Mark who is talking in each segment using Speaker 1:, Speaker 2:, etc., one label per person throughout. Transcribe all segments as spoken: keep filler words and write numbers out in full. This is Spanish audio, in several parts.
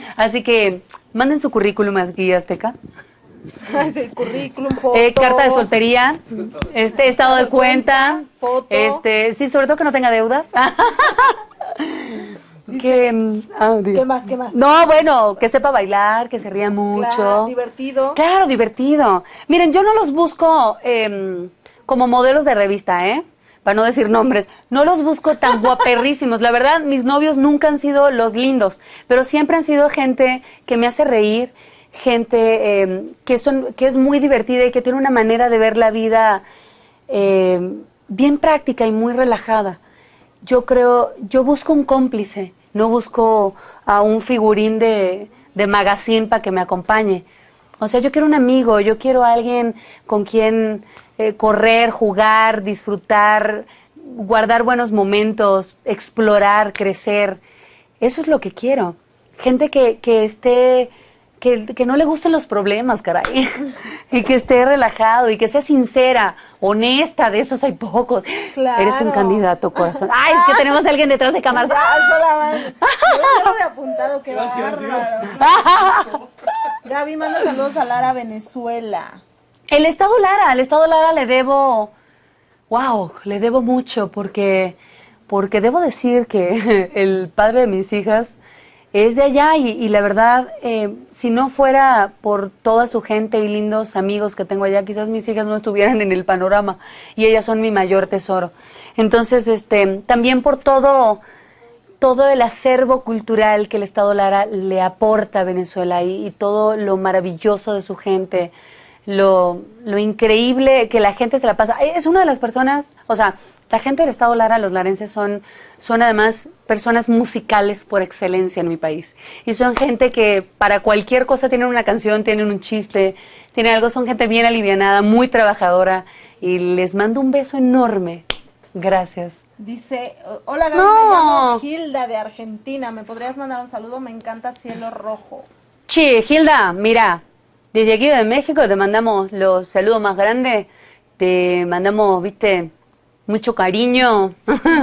Speaker 1: Así que manden su currículum aquí, Azteca.
Speaker 2: Sí, currículum, foto.
Speaker 1: Eh, carta de soltería, este estado de cuenta,
Speaker 2: foto.
Speaker 1: este, sí, sobre todo que no tenga deudas. que, ah,
Speaker 2: ¿Qué más, qué más?
Speaker 1: No, bueno, que sepa bailar, que se ría mucho.
Speaker 2: Claro, divertido.
Speaker 1: Claro, divertido. Miren, yo no los busco eh, como modelos de revista, ¿eh? Para no decir nombres, no los busco tan guaperrísimos. La verdad, mis novios nunca han sido los lindos, pero siempre han sido gente que me hace reír, gente eh, que son que es muy divertida y que tiene una manera de ver la vida eh, bien práctica y muy relajada. Yo creo, yo busco un cómplice, no busco a un figurín de, de magazine para que me acompañe. O sea, yo quiero un amigo, yo quiero a alguien con quien eh, correr, jugar, disfrutar, guardar buenos momentos, explorar, crecer. Eso es lo que quiero. Gente que, que esté... Que, que no le gusten los problemas, caray, y que esté relajado y que sea sincera, honesta, de esos hay pocos.
Speaker 2: Claro.
Speaker 1: Eres un candidato, corazón. Ay, es que tenemos a alguien detrás de cámara.
Speaker 2: Ya, yo lo he apuntado, qué bárbaro. Gaby, manda saludos a Lara, Venezuela.
Speaker 1: El Estado Lara, al Estado Lara le debo, wow, le debo mucho, porque, porque debo decir que el padre de mis hijas es de allá y, y la verdad, eh, si no fuera por toda su gente y lindos amigos que tengo allá, quizás mis hijas no estuvieran en el panorama y ellas son mi mayor tesoro. Entonces, este, también por todo, todo el acervo cultural que el Estado Lara le aporta a Venezuela y, y todo lo maravilloso de su gente, lo, lo increíble que la gente se la pasa. Es una de las personas, o sea, la gente del Estado Lara, los larenses, son, son además personas musicales por excelencia en mi país. Y son gente que para cualquier cosa tienen una canción, tienen un chiste, tienen algo, son gente bien alivianada, muy trabajadora. Y les mando un beso enorme. Gracias.
Speaker 2: Dice, hola Gaby,
Speaker 1: No.
Speaker 2: me llamo Hilda de Argentina, ¿me podrías mandar un saludo? Me encanta Cielo Rojo.
Speaker 1: Sí, Hilda, mira, desde aquí de México te mandamos los saludos más grandes, te mandamos, viste, mucho cariño.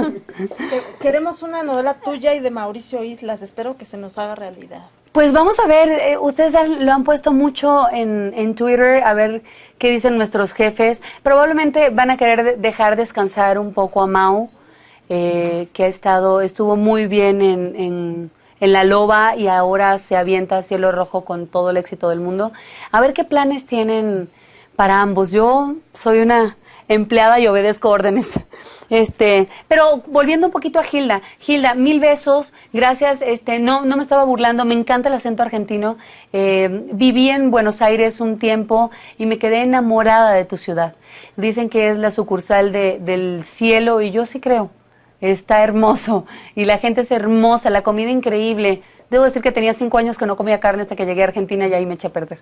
Speaker 2: Queremos una novela tuya y de Mauricio Islas, espero que se nos haga realidad.
Speaker 1: Pues vamos a ver, eh, ustedes han- lo han puesto mucho en, en Twitter, a ver qué dicen nuestros jefes. Probablemente van a querer de- dejar descansar un poco a Mau, eh, que ha estado, estuvo muy bien en, en, en La Loba y ahora se avienta a Cielo Rojo con todo el éxito del mundo. A ver qué planes tienen para ambos. Yo soy una empleada y obedezco órdenes. Este, pero volviendo un poquito a Hilda, Hilda, mil besos, gracias, este, no, no me estaba burlando, me encanta el acento argentino, eh, viví en Buenos Aires un tiempo y me quedé enamorada de tu ciudad. Dicen que es la sucursal de, del cielo y yo sí creo, está hermoso y la gente es hermosa, la comida increíble. Debo decir que tenía cinco años que no comía carne hasta que llegué a Argentina y ahí me eché a perder.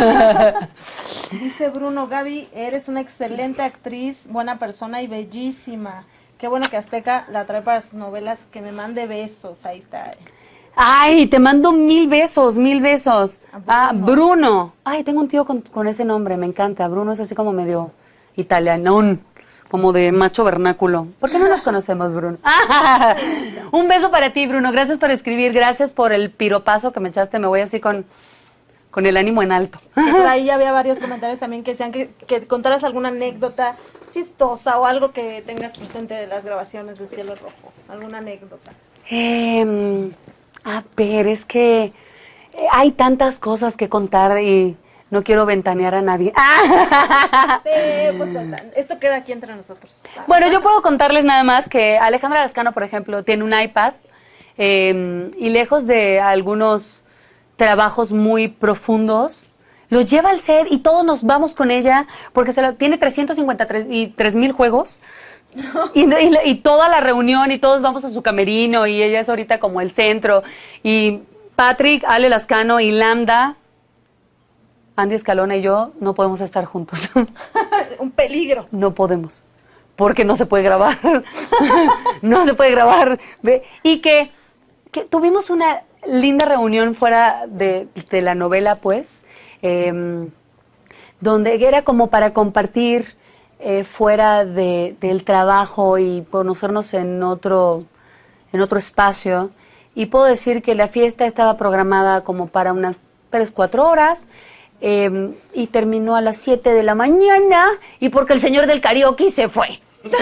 Speaker 2: Dice Bruno, Gaby, eres una excelente actriz, buena persona y bellísima. Qué bueno que Azteca la trae para sus novelas, que me mande besos, ahí está.
Speaker 1: Ay, te mando mil besos, mil besos.
Speaker 2: A Bruno.
Speaker 1: Ah, Bruno. Ay, tengo un tío con, con ese nombre, me encanta. Bruno es así como medio italianón, como de macho vernáculo. ¿Por qué no nos conocemos, Bruno? Un beso para ti, Bruno. Gracias por escribir, gracias por el piropazo que me echaste. Me voy así con, con el ánimo en alto.
Speaker 2: Que por ahí ya había varios comentarios también que decían que, que contaras alguna anécdota chistosa o algo que tengas presente de las grabaciones de Cielo Rojo. Alguna anécdota.
Speaker 1: Eh, a ver, es que eh, hay tantas cosas que contar y no quiero ventanear a nadie.
Speaker 2: Sí, pues, esto queda aquí entre nosotros.
Speaker 1: Bueno, yo puedo contarles nada más que Alejandra Lascano, por ejemplo, tiene un iPad eh, y lejos de algunos trabajos muy profundos, lo lleva al set y todos nos vamos con ella porque se lo, tiene trescientos cincuenta y tres mil juegos. Y, y, y toda la reunión y todos vamos a su camerino y ella es ahorita como el centro y Patrick, Ale Lascano y Lambda, Andy Escalona y yo no podemos estar juntos.
Speaker 2: Un peligro.
Speaker 1: No podemos, porque no se puede grabar. No se puede grabar. Ve, y que, que tuvimos una linda reunión fuera de, de la novela, pues, eh, donde era como para compartir eh, fuera de, del trabajo y conocernos en otro, en otro espacio. y puedo decir que la fiesta estaba programada como para unas tres, cuatro horas, eh, y terminó a las siete de la mañana, y porque el señor del karaoke se fue.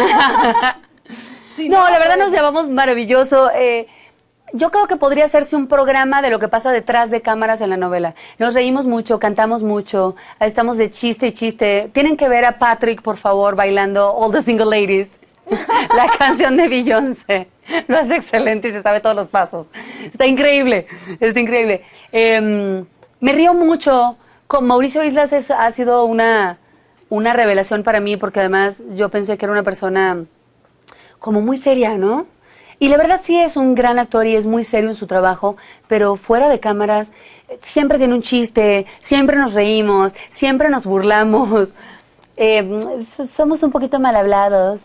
Speaker 2: Sí,
Speaker 1: no,
Speaker 2: no,
Speaker 1: la verdad
Speaker 2: pues.
Speaker 1: nos llevamos maravilloso. Eh, yo creo que podría hacerse un programa de lo que pasa detrás de cámaras en la novela. Nos reímos mucho, cantamos mucho, estamos de chiste y chiste. Tienen que ver a Patrick, por favor, bailando All the Single Ladies, la canción de Beyoncé. Lo hace excelente y se sabe todos los pasos. Está increíble, está increíble. Eh, me río mucho. Con Mauricio Islas es, ha sido una, una revelación para mí, porque además yo pensé que era una persona como muy seria, ¿no? Y la verdad sí es un gran actor y es muy serio en su trabajo, pero fuera de cámaras siempre tiene un chiste, siempre nos reímos, siempre nos burlamos. Eh, somos un poquito mal hablados,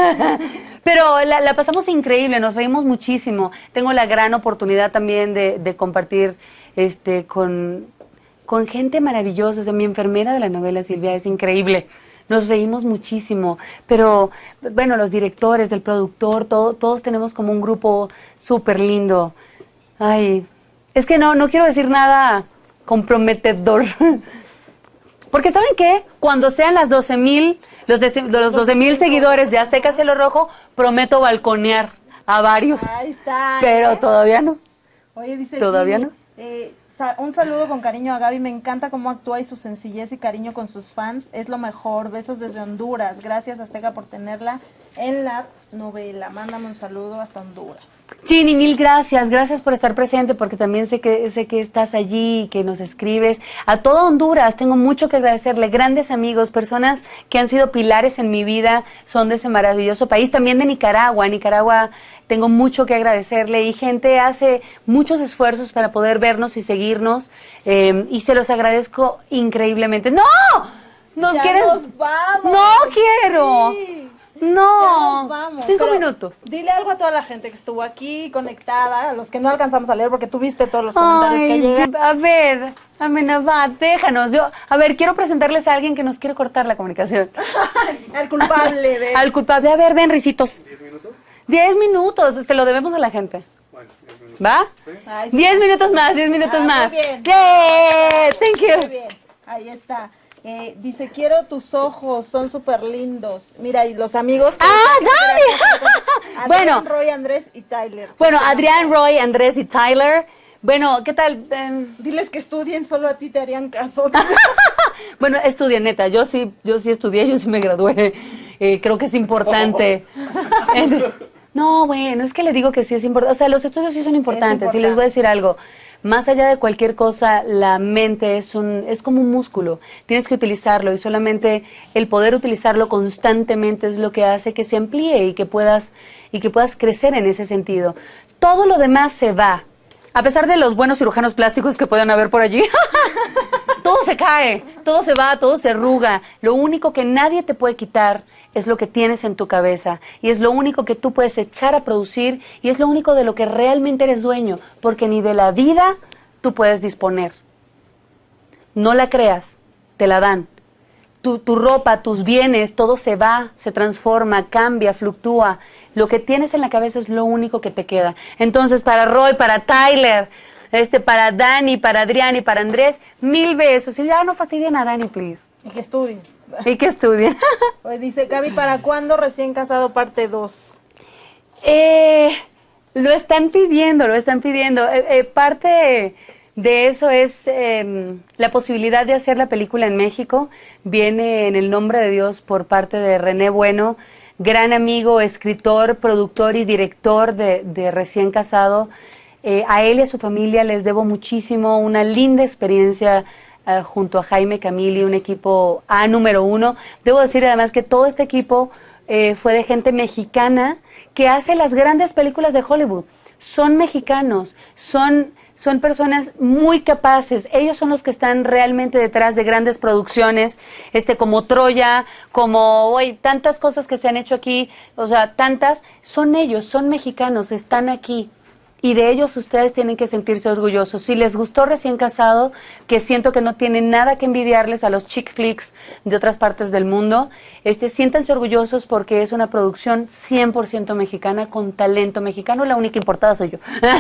Speaker 1: pero la, la pasamos increíble, nos reímos muchísimo. Tengo la gran oportunidad también de, de compartir este, con, con gente maravillosa. O sea, mi enfermera de la novela, Silvia, es increíble. Nos reímos muchísimo, pero bueno, los directores, el productor, todo, todos tenemos como un grupo súper lindo. Ay, es que no, no quiero decir nada comprometedor. Porque ¿saben qué? Cuando sean las doce mil, los, de, los doce mil seguidores de Azteca Cielo Rojo, prometo balconear a varios.
Speaker 2: Ahí está.
Speaker 1: Pero
Speaker 2: ¿eh?
Speaker 1: todavía no.
Speaker 2: Oye, dice
Speaker 1: ¿Todavía
Speaker 2: Jimmy,
Speaker 1: no?
Speaker 2: Eh, sa un saludo con cariño a Gaby. Me encanta cómo actúa y su sencillez y cariño con sus fans. Es lo mejor. Besos desde Honduras. Gracias, Azteca, por tenerla en la novela. Mándame un saludo hasta Honduras.
Speaker 1: Ginny, mil gracias, gracias por estar presente, porque también sé que sé que estás allí, que nos escribes. A toda Honduras tengo mucho que agradecerle, grandes amigos, personas que han sido pilares en mi vida, son de ese maravilloso país, también de Nicaragua. Nicaragua tengo mucho que agradecerle, y gente hace muchos esfuerzos para poder vernos y seguirnos, eh, y se los agradezco increíblemente. ¡No! ¿Nos
Speaker 2: ya
Speaker 1: quieren?
Speaker 2: nos vamos.
Speaker 1: ¡No quiero!
Speaker 2: Sí.
Speaker 1: No,
Speaker 2: Ya nos vamos.
Speaker 1: cinco
Speaker 2: Pero
Speaker 1: minutos.
Speaker 2: Dile algo a toda la gente que estuvo aquí conectada, a los que no alcanzamos a leer porque tú viste todos los comentarios que
Speaker 1: Ay,
Speaker 2: llegan.
Speaker 1: a ver, Amenabad, déjanos. Yo, a ver, quiero presentarles a alguien que nos quiere cortar la comunicación.
Speaker 2: Al culpable de...
Speaker 1: Al culpable. A ver, ven, risitos.
Speaker 3: ¿Diez minutos?
Speaker 1: Diez minutos, se lo debemos a la gente.
Speaker 3: Bueno, diez minutos.
Speaker 1: ¿Va?
Speaker 2: Ay, sí.
Speaker 1: Diez minutos más, diez minutos
Speaker 2: Ah,
Speaker 1: más.
Speaker 2: muy bien.
Speaker 1: Yeah, thank
Speaker 2: Muy
Speaker 1: you.
Speaker 2: bien, ahí está. Eh, dice, quiero tus ojos, son súper lindos. Mira, y los amigos...
Speaker 1: ¡Ah, dale!
Speaker 2: Adrián,
Speaker 1: Bueno.
Speaker 2: Roy, Andrés y Tyler.
Speaker 1: Bueno, Adrián, Roy, Andrés y Tyler. Bueno, ¿qué tal? Em,
Speaker 2: Diles que estudien, solo a ti te harían caso.
Speaker 1: bueno, estudié, neta. Yo sí, yo sí estudié, yo sí me gradué. Eh, creo que es importante. No, bueno, es que le digo que sí es importante. O sea, los estudios sí son importantes.
Speaker 2: importante.
Speaker 1: Y les voy a decir algo. Más allá de cualquier cosa, la mente es un es como un músculo. Tienes que utilizarlo, y solamente el poder utilizarlo constantemente es lo que hace que se amplíe y que puedas y que puedas crecer en ese sentido. Todo lo demás se va. A pesar de los buenos cirujanos plásticos que puedan haber por allí, todo se cae, todo se va, todo se arruga. Lo único que nadie te puede quitar es lo que tienes en tu cabeza, y es lo único que tú puedes echar a producir, y es lo único de lo que realmente eres dueño, porque ni de la vida tú puedes disponer. No la creas, te la dan. Tu, tu ropa, tus bienes, todo se va, se transforma, cambia, fluctúa. Lo que tienes en la cabeza es lo único que te queda. Entonces, para Roy, para Tyler, este, para Dani, para Adrián y para Andrés, mil besos. Y ya no fastidien a Dani, please.
Speaker 2: Y que estudien.
Speaker 1: Y que estudien.
Speaker 2: Pues dice, Gaby, ¿para cuándo recién casado parte dos?
Speaker 1: eh, lo están pidiendo, lo están pidiendo. Eh, eh, parte de eso es eh, la posibilidad de hacer la película en México. Viene en el nombre de Dios por parte de René Bueno, gran amigo, escritor, productor y director de, de Recién Casado. Eh, a él y a su familia les debo muchísimo, una linda experiencia uh, junto a Jaime Camili, un equipo A número uno. Debo decir además que todo este equipo eh, fue de gente mexicana que hace las grandes películas de Hollywood. Son mexicanos, son... Son personas muy capaces. Ellos son los que están realmente detrás de grandes producciones, este, como Troya, como hoy tantas cosas que se han hecho aquí, o sea, tantas. Son ellos, son mexicanos, están aquí. y de ellos ustedes tienen que sentirse orgullosos. Si les gustó Recién Casado, que siento que no tienen nada que envidiarles a los chick flicks de otras partes del mundo, este, siéntanse orgullosos porque es una producción cien por ciento mexicana, con talento mexicano. La única importada soy yo.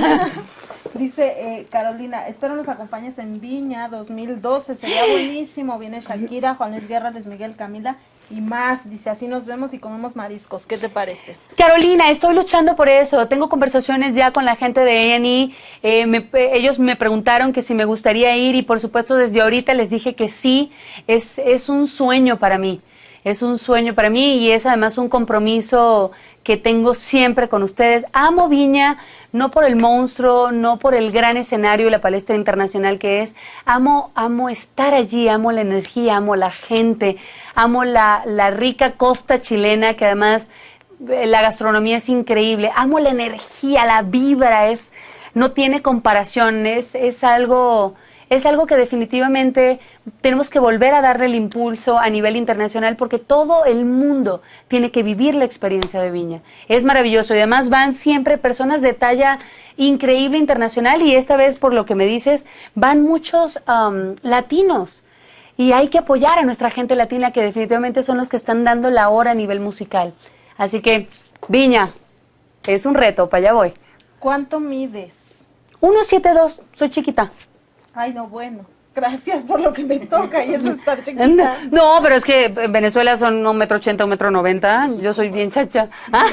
Speaker 2: Dice eh, Carolina, espero nos acompañes en Viña dos mil doce, sería buenísimo. Viene Shakira, Juan Luis Guerra, Luis Miguel, Camila y más. Dice, así nos vemos y comemos mariscos. ¿Qué te parece?
Speaker 1: Carolina, estoy luchando por eso. Tengo conversaciones ya con la gente de A and E. Eh, me, ellos me preguntaron que si me gustaría ir y por supuesto desde ahorita les dije que sí. Es, es un sueño para mí. Es un sueño para mí y es además un compromiso que tengo siempre con ustedes. Amo Viña, no por el monstruo, no por el gran escenario y la palestra internacional que es. Amo, amo estar allí, amo la energía, amo la gente, amo la, la rica costa chilena, que además la gastronomía es increíble. Amo la energía, la vibra, es, no tiene comparación, es, es algo... Es algo que definitivamente tenemos que volver a darle el impulso a nivel internacional porque todo el mundo tiene que vivir la experiencia de Viña. Es maravilloso y además van siempre personas de talla increíble internacional y esta vez, por lo que me dices, van muchos um, latinos y hay que apoyar a nuestra gente latina que definitivamente son los que están dando la hora a nivel musical. Así que, Viña, es un reto, para allá voy.
Speaker 2: ¿Cuánto mides?
Speaker 1: uno siete dos, soy chiquita.
Speaker 2: Ay, no, bueno. Gracias por lo que me toca y eso es estar chiquita.
Speaker 1: No, pero es que en Venezuela son un metro ochenta, un metro noventa. Yo soy bien chacha.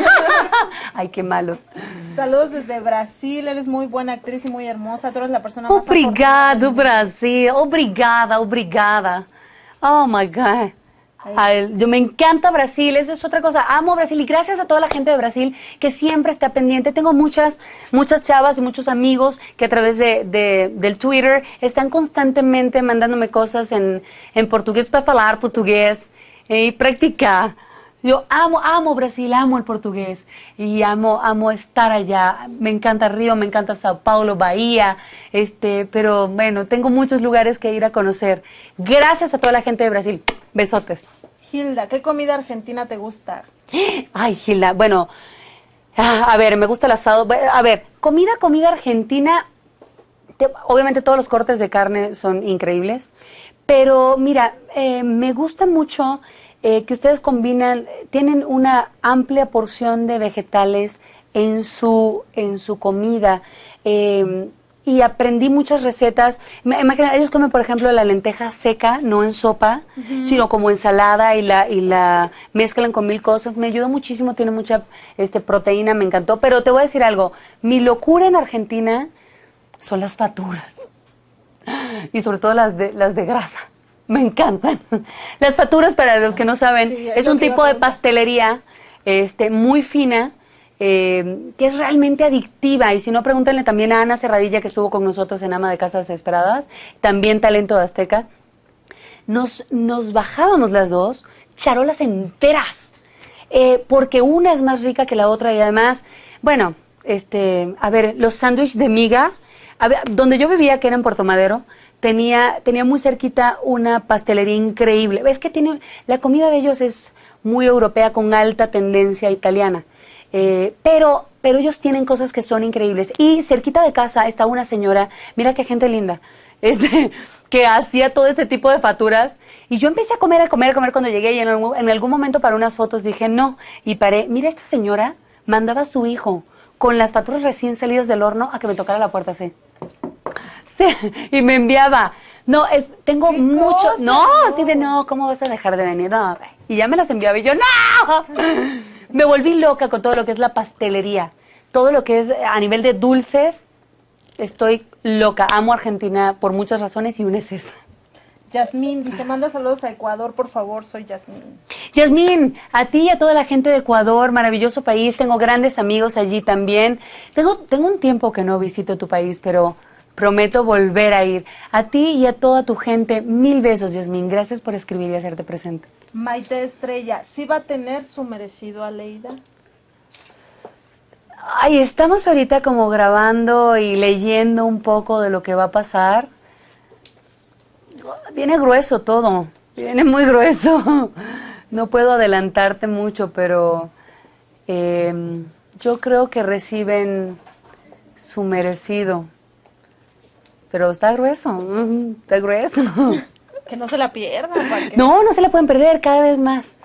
Speaker 1: Ay, qué malo.
Speaker 2: Saludos desde Brasil. Eres muy buena actriz y muy hermosa. Tú eres la persona más
Speaker 1: Obrigado, Brasil. Obrigada, obrigada. Oh, my God. Ay, yo me encanta Brasil, eso es otra cosa, amo Brasil y gracias a toda la gente de Brasil que siempre está pendiente. Tengo muchas muchas chavas y muchos amigos que a través de, de del Twitter están constantemente mandándome cosas en, en portugués para hablar portugués eh, y practicar. Yo amo, amo Brasil, amo el portugués y amo, amo estar allá. Me encanta Río, me encanta Sao Paulo, Bahía, este, pero bueno, tengo muchos lugares que ir a conocer. Gracias a toda la gente de Brasil. Besotes.
Speaker 2: Hilda, ¿qué comida argentina te gusta?
Speaker 1: Ay, Hilda, bueno, a ver, me gusta el asado. A ver, comida, comida argentina, te, obviamente todos los cortes de carne son increíbles, pero mira, eh, me gusta mucho eh, que ustedes combinan, tienen una amplia porción de vegetales en su, en su comida. Eh, Y aprendí muchas recetas. Imagina, ellos comen, por ejemplo, la lenteja seca, no en sopa, uh-huh. sino como ensalada y la y la mezclan con mil cosas. Me ayudó muchísimo, tiene mucha este proteína, me encantó. Pero te voy a decir algo, mi locura en Argentina son las faturas. Y sobre todo las de, las de grasa. Me encantan. Las faturas, para los que no saben, sí, es un tipo de pastelería este muy fina, Eh, que es realmente adictiva, y si no, pregúntenle también a Ana Serradilla, que estuvo con nosotros en Ama de Casas Desesperadas, también talento de Azteca. Nos, nos bajábamos las dos, charolas enteras, eh, porque una es más rica que la otra, y además, bueno, este, a ver, los sándwiches de miga, a ver, donde yo vivía, que era en Puerto Madero, tenía, tenía muy cerquita una pastelería increíble. Es que tiene, la comida de ellos es muy europea, con alta tendencia italiana. Eh, pero pero ellos tienen cosas que son increíbles. Y cerquita de casa está una señora, mira qué gente linda, este, que hacía todo este tipo de faturas. Y yo empecé a comer, a comer, a comer cuando llegué, y en algún, en algún momento para unas fotos dije no, y paré. Mira, esta señora mandaba a su hijo con las faturas recién salidas del horno a que me tocara la puerta así. Sí, y me enviaba. No, es, tengo mucho, cosa, no, no, así de no, ¿cómo vas a dejar de venir? No, y ya me las enviaba y yo, ¡no! Me volví loca con todo lo que es la pastelería, todo lo que es a nivel de dulces, estoy loca. Amo Argentina por muchas razones y una es esa.
Speaker 2: Yasmín dice, manda saludos a Ecuador, por favor, soy Yasmín.
Speaker 1: Yasmín, a ti y a toda la gente de Ecuador, maravilloso país, tengo grandes amigos allí también. Tengo, tengo un tiempo que no visito tu país, pero prometo volver a ir. A ti y a toda tu gente, mil besos, Yasmín, gracias por escribir y hacerte presente.
Speaker 2: Maite Estrella, ¿sí va a tener su merecido Aleida?
Speaker 1: Ay, estamos ahorita como grabando y leyendo un poco de lo que va a pasar. Viene grueso todo, viene muy grueso. No puedo adelantarte mucho, pero eh, yo creo que reciben su merecido. Pero está grueso, mm, está grueso.
Speaker 2: Que no se la pierdan. ¿para qué?
Speaker 1: No, no se la pueden perder cada vez más.